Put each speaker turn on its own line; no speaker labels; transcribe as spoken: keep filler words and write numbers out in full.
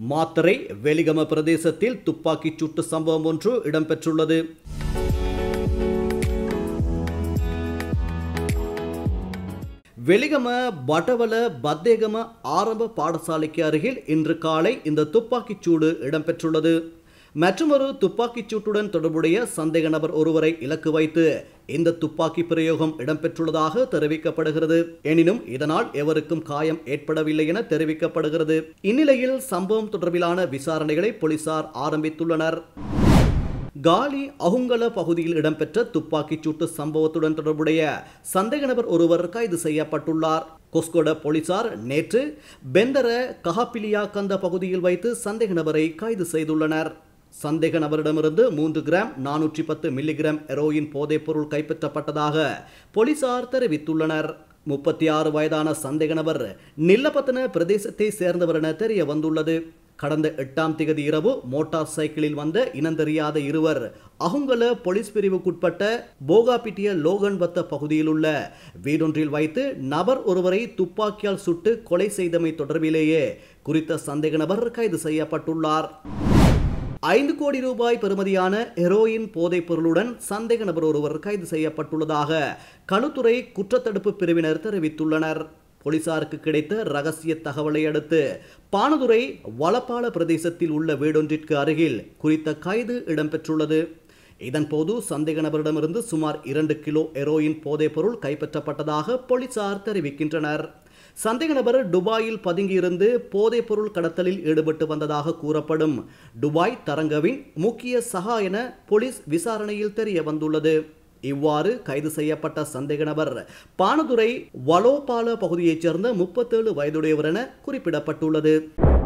மாத்தறை வெலிகம பிரதேசத்தில் துப்பாக்கிச் சூட்டு சம்பவம் ஒன்று இடம்பெற்றுள்ளது. வெலிகம பட்டவல பத்தேகம ஆரம்ப பாடசாலைக்கு அருகில் இன்று காலை இந்த துப்பாக்கிச் சூடு இடம்பெற்றுள்ளது. மற்றொரு துப்பாக்கிச் சூட்டுடன் தொடர்புடைய சந்தேக நபர் ஒருவரை இலக்கு வைத்து இந்த துப்பாக்கி பிரயோகம் இடம்பெற்றுள்ளதாக தெரிவிக்கப்படுகிறது. எனினும் இதனால் எவருக்கும் காயம் ஏற்படவில்லை என தெரிவிக்கப்படுகிறது. இந்நிலையில் சம்பவம் தொடர்பிலான விசாரணைகளை போலீசார் ஆரம்பித்துள்ளனர். காலி அஹுங்கல பகுதியில் இடம்பெற்ற துப்பாக்கிச் சூட்டு சம்பவத்துடன் தொடர்புடைய சந்தேக நபர் ஒருவர் கைது செய்யப்பட்டுள்ளார். கொஸ்கொட போலீசார் நேற்று பெந்தர கஹாபிலியா கந்த பகுதியில் வைத்து சந்தேக நபரை கைது செய்துள்ளனர். சந்தேக நபரிடமிருந்து மூன்று கிராம் நானூற்றி பத்து மில்லிகிராம் ஹெரோயின் போதைப் பொருள் கைப்பற்றப்பட்டதாக போலீசார் தெரிவித்துள்ளனர். முப்பத்தி ஆறு வயதான சந்தேக நபர் நில்லபத்தன பிரதேசத்தை சேர்ந்தவர் என தெரிய வந்துள்ளது. கடந்த எட்டாம் திகதி இரவு மோட்டார் சைக்கிளில் வந்த இனந்தெரியாத இருவர் அஹுங்கல போலீஸ் பிரிவுக்குட்பட்ட போகாபிட்டிய லோகன்பத்த பகுதியில் உள்ள வீடொன்றில் வைத்து நபர் ஒருவரை துப்பாக்கியால் சுட்டு கொலை செய்தமை தொடர்பிலேயே குறித்த சந்தேக நபர் கைது செய்யப்பட்டுள்ளார். ஐந்து கோடி ரூபாய் பெறுமதியான ஹெரோயின் போதைப் பொருளுடன் சந்தேக நபர் ஒருவர் கைது செய்யப்பட்டுள்ளதாக களுத்துறை குற்றத்தடுப்பு பிரிவினர் தெரிவித்துள்ளனர். போலீசாருக்கு கிடைத்த ரகசிய தகவலை அடுத்து பானதுரை வலப்பால பிரதேசத்தில் உள்ள வீடொன்றிற்கு அருகில் குறித்த கைது இடம்பெற்றுள்ளது. இதன்போது சந்தேக நபரிடமிருந்து சுமார் இரண்டு கிலோ ஹெரோயின் போதைப் பொருள் கைப்பற்றப்பட்டதாக போலீசார் தெரிவிக்கின்றனர். சந்தேக நபர் துபாயில் பதுங்கியிருந்து போதைப் பொருள் கடத்தலில் ஈடுபட்டு வந்ததாக கூறப்படும் துபாய் தரங்கவின் முக்கிய சகா என போலீஸ் விசாரணையில் தெரிய வந்துள்ளது. இவ்வாறு கைது செய்யப்பட்ட சந்தேக நபர் பானதுரை வலோபால பகுதியைச் சேர்ந்த முப்பத்தேழு வயதுடையவர் என குறிப்பிடப்பட்டுள்ளது.